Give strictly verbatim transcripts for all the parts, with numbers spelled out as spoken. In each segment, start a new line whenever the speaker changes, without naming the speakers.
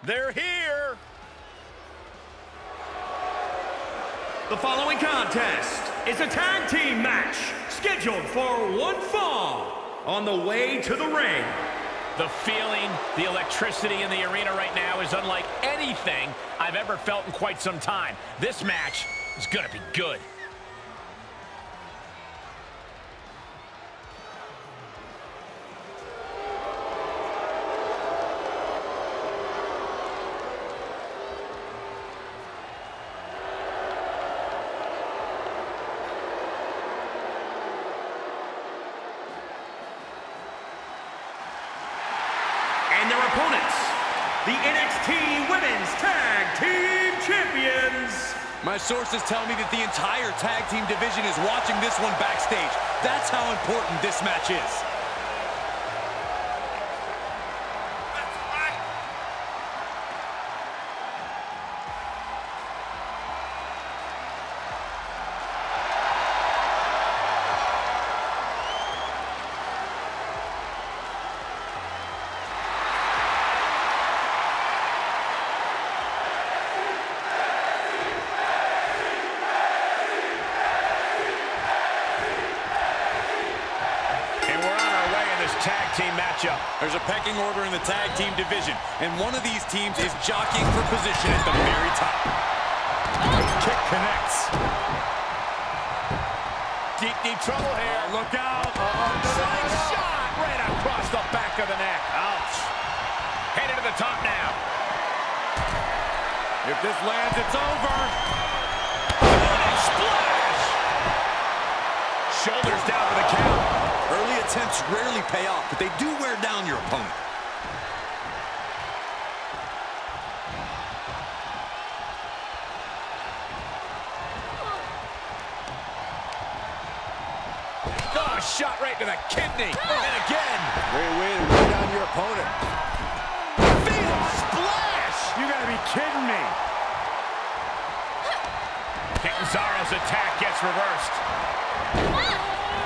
They're here.
The following contest is a tag team match scheduled for one fall. On the way to the ring,
The feeling, the electricity in the arena right now is unlike anything I've ever felt in quite some time. This match is going to be good.
and their opponents, the N X T Women's Tag Team Champions.
My sources tell me that the entire tag team division is watching this one backstage. That's how important this match is.
Tag team matchup.
There's a pecking order in the tag team division, and one of these teams is jockeying for position at the very top. Kick connects.
Deep, deep trouble here.
Oh, look out. Uh-oh.
Slice shot right across the back of the neck. Ouch. Headed to the top now.
If this lands, it's over.
Oh, splash. Shoulders down for the count.
Early attempts rarely pay off, but they do wear down your opponent.
Oh, shot right to the kidney. And again.
Great way to wear down your opponent.
Fatal splash.
You gotta be kidding me.
Catanzaro's attack gets reversed.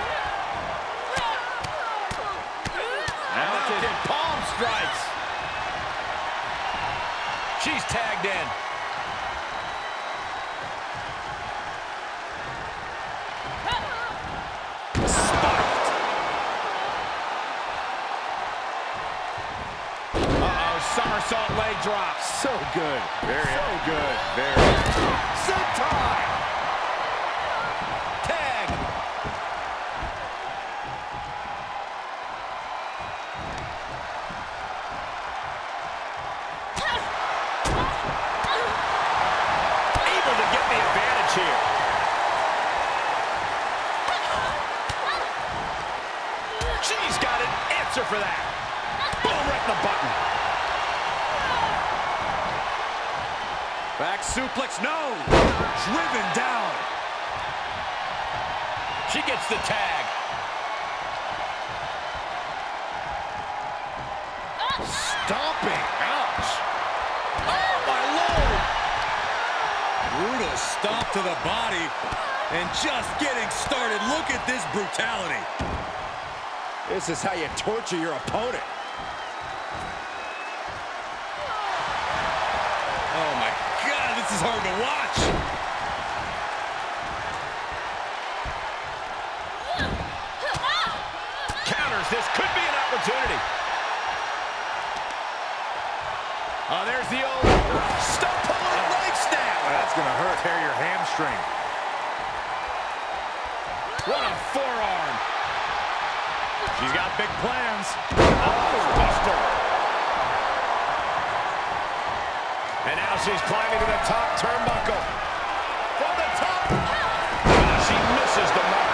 Mounted palm strikes. She's tagged in. Spiked. Uh-oh, somersault leg drop.
So good. Very
So good.
Very.
Sentai. Tag. Able to get the advantage here. She's got an answer for that. Boom, right in the button.
Back suplex, no! Driven down.
She gets the tag. Stomping. Ouch. Oh, my Lord.
Brutal stomp to the body. And just getting started. Look at this brutality. This is how you torture your opponent. Oh, my God, this is hard to watch.
Counters. This could be an opportunity. Oh, there's the old stump puller and leg snap.
That's going to hurt. Tear your hamstring.
What a forearm.
She's got big plans.
Oh, buster. And now she's climbing to the top turnbuckle. From the top. Oh, she misses the mark.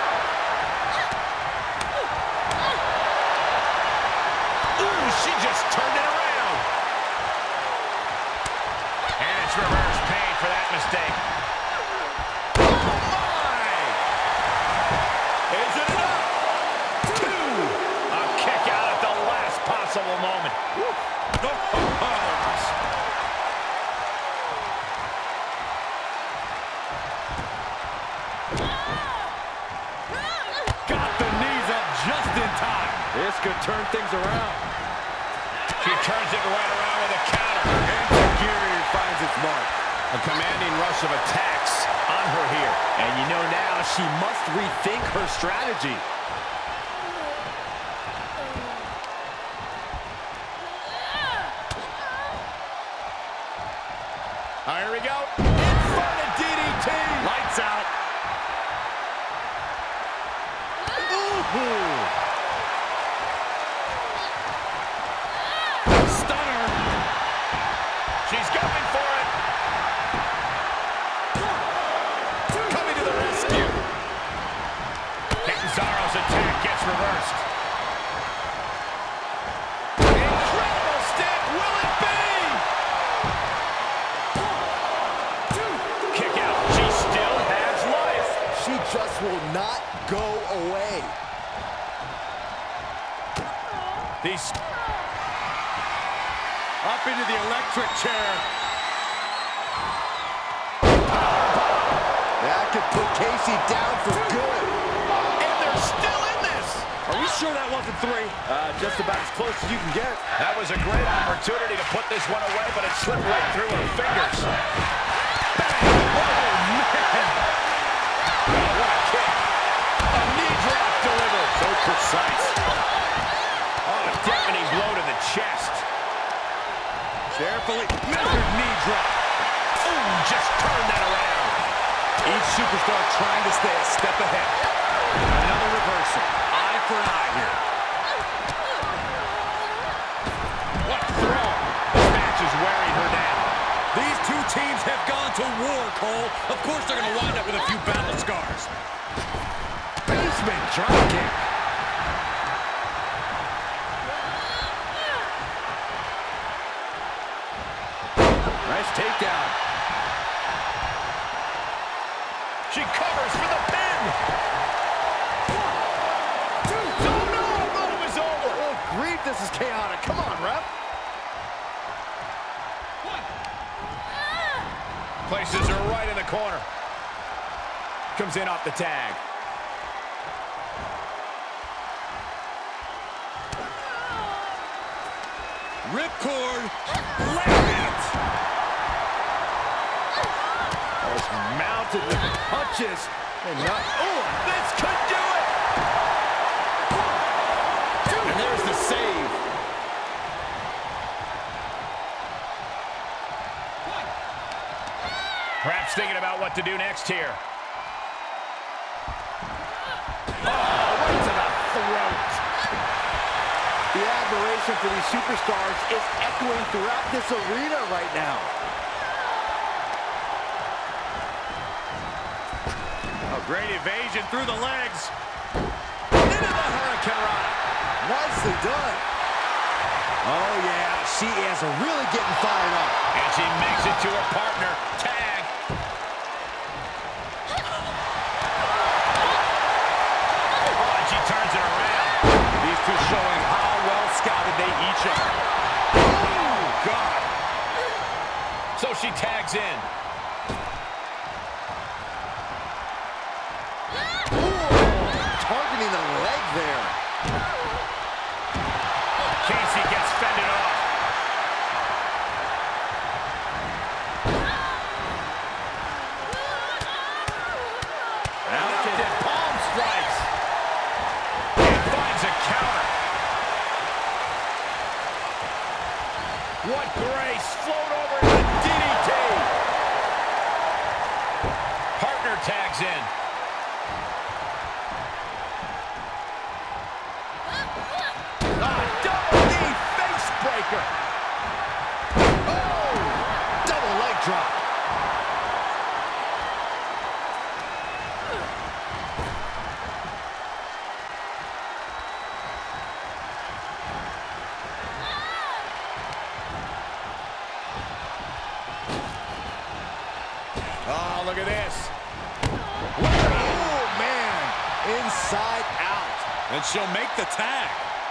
Ooh, she just turned it around. And it's reverse pain for that mistake. Oh, my. Is it enough? Two. A kick out at the last possible moment. Woo.
Got the knees up just in time. This could turn things around.
She turns it right around with a counter.
Enzuigiri finds its mark.
A commanding rush of attacks on her here.
And you know now she must rethink her strategy.
Oh, here we go. Inverted D D T.
Lights out. Ooh. Stunner.
She's going for it. Coming to the rescue. Canzaro's attack gets reversed. Incredible stick. Will it be? Kick out. She still has life.
She just will not go away.
These
Up into the electric chair. That could put Casey down for good.
and they're still in this.
Are we sure that wasn't three? Uh, just about as close as you can get.
That was a great opportunity to put this one away, but it slipped right through her fingers. Bang! Oh, man! Oh, what a kick. A knee drop delivered. So precise. Oh, a deafening blow to the chest.
Carefully measured knee drop.
Ooh, just turned that around.
Each superstar trying to stay a step ahead. Another reversal. Eye for an eye here.
What a throw. This match is wearing her down.
These two teams have gone to war, Cole. Of course they're going to wind up with a few battle scars.
Basement drop kick.
Nice takedown.
She covers for the pin. Oh, no, I thought it was over.
Oh, grief, this is chaotic. Come on, ref.
Places her right in the corner. Comes in off the tag.
Ripcord. Lariat.
Just mounted with the punches. And not, oh, this could do it. And there's the save. Perhaps thinking about what to do next here. Oh, right to the throat.
The admiration for these superstars is echoing throughout this arena right now.
A great evasion through the legs. Into the Hurricanrana.
Nicely done. Oh, yeah, she is really getting fired up.
And she makes it to her partner. Tag. Oh, and she turns it around.
These two showing how well scouted they each are.
Oh, God. So she tags in.
Targeting the leg there.
Casey gets fended off. Mounted palm strikes. And finds a counter. What grace. Float over to the D D T. Partner tags in. Ah, double knee face breaker. Oh, double leg drop. Oh, look at this.
Oh, man. Inside out. And she'll make the tag.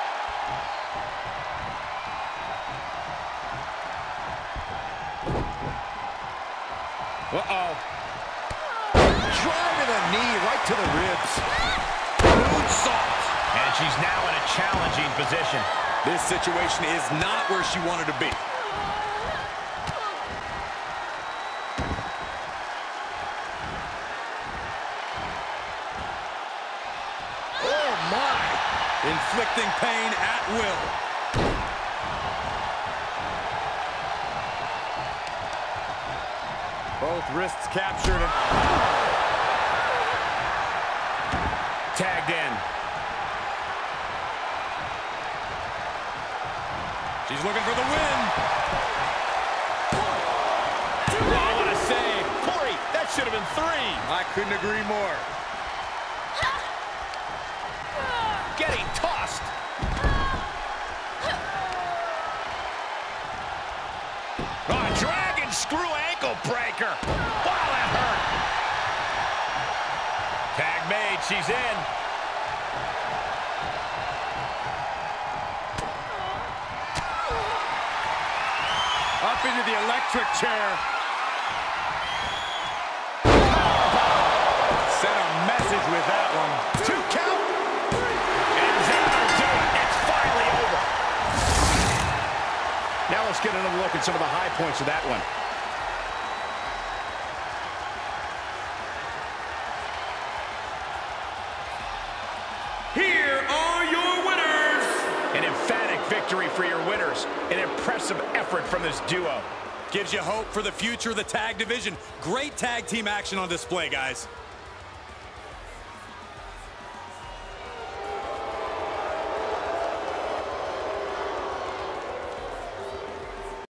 Uh-oh.
Driving a knee right to the ribs. Moonsault.
And she's now in a challenging position.
This situation is not where she wanted to be. Oh, my! Inflicting pain at will. Both wrists captured. And...
tagged in.
She's looking for the win.
Oh, what a save. Corey, that should have been three.
I couldn't agree more.
Getting tossed. Oh, dragon screw ankle breaker. Wow, that hurt. Tag made, she's in.
Up into the electric chair. Sent a message with that one.
Two count. And that'll do it. It's finally over. Now let's get another look at some of the high points of that one.
Here are your winners.
An emphatic victory for your winners. An impressive effort from this duo.
Gives you hope for the future of the tag division. Great tag team action on display, guys.